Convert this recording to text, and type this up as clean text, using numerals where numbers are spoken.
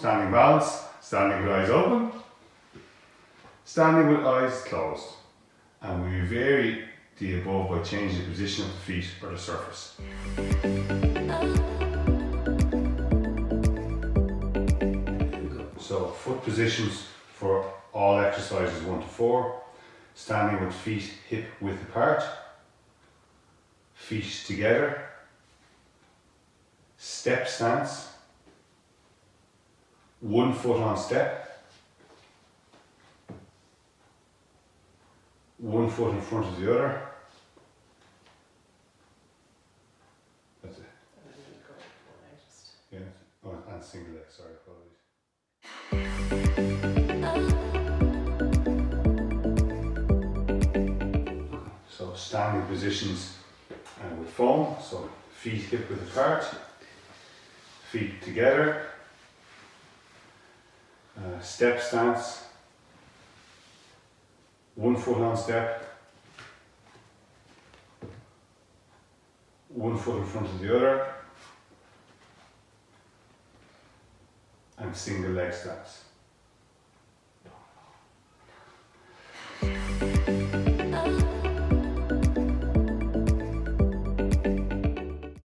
Standing balance, standing with eyes open, standing with eyes closed. And we vary the above by changing the position of the feet or the surface. So foot positions for all exercises 1 to 4. Standing with feet hip width apart, feet together, step stance, 1 foot on step, 1 foot in front of the other. That's it. Yeah. Oh, and single leg, sorry, apologies. So standing positions with foam, so feet hip width apart, feet together, step stance, 1 foot on step, 1 foot in front of the other, and single leg stance.